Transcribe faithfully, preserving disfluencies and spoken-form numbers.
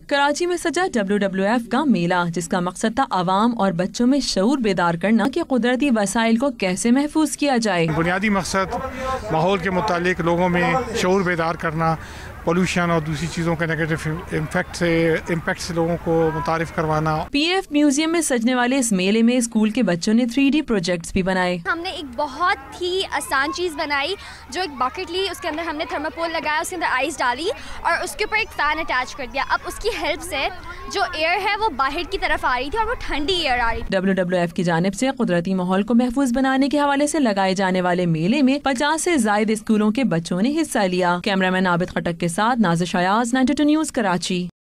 कराची में सजा W W F का मेला, जिसका मकसद था आवाम और बच्चों में शऊर बेदार करना कि कुदरती वसाइल को कैसे महफूज किया जाए। बुनियादी मकसद माहौल के मुतालिक लोगों में शऊर बेदार करना, पोल्यूशन और दूसरी चीज़ों के नेगेटिव इम्पैक्ट से इम्पैक्ट से लोगों को मुतारिफ करवाना। पी एफ म्यूजियम में सजने वाले इस मेले में स्कूल के बच्चों ने थ्री डी प्रोजेक्ट्स भी बनाए। हमने एक बहुत ही आसान चीज़ बनाई, जो एक बकेट ली, उसके अंदर हमने थर्माकोल लगाया, उसके अंदर आइस डाली और उसके ऊपर एक फ़ैन अटैच कर दिया। अब उसकी हेल्प से जो एयर है वो बाहर की तरफ आ रही थी और वो ठंडी एयर आ रही थी। डब्ल्यू डब्ल्यू एफ की जानिब से कुदरती माहौल को महफूज बनाने के हवाले से लगाए जाने वाले मेले में पचास से ज्यादा स्कूलों के बच्चों ने हिस्सा लिया। कैमरामैन आबिद खटक के साथ Nazir Shayaz, ninety two news, Karachi.